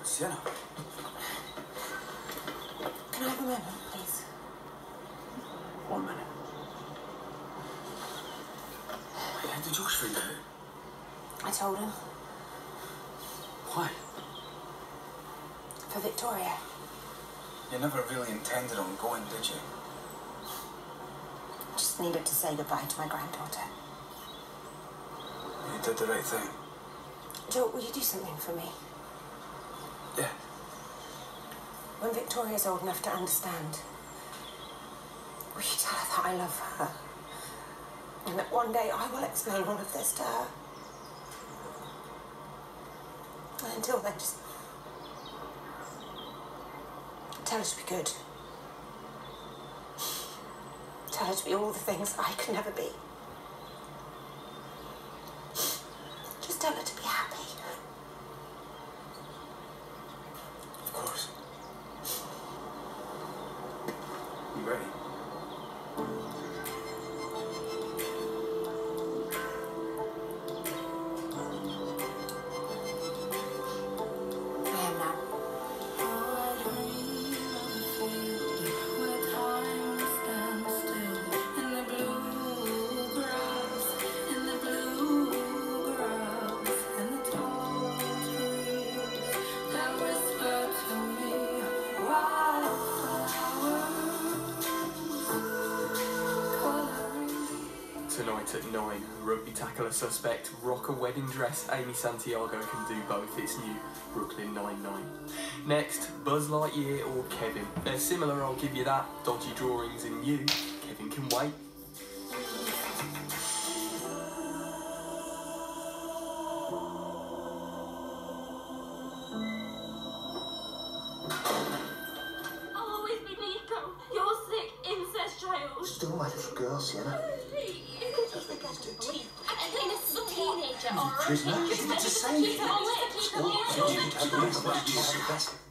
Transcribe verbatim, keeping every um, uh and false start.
Sienna. Can I have a moment, please? One minute. Yeah, did Josh find out? I told him. Why? For Victoria. You never really intended on going, did you? Just needed to say goodbye to my granddaughter. You did the right thing. Joe, will you do something for me? Yeah. When Victoria's old enough to understand, will you tell her that I love her? And that one day I will explain all of this to her. And until then, just tell her to be good. Tell her to be all the things I could never be. Just tell her to be happy. Of course. You ready? I am now. Tonight at nine, rugby tackler suspect, rock a wedding dress, Amy Santiago can do both. It's new Brooklyn Nine-Nine. Next, Buzz Lightyear or Kevin. They're similar, I'll give you that. Dodgy drawings in you. Kevin can wait. I'll always be Nico, your sick incest child. Still my little girl, Sienna. And this is a teenager, alright? Prisoner? It's the same. All you need to have the best.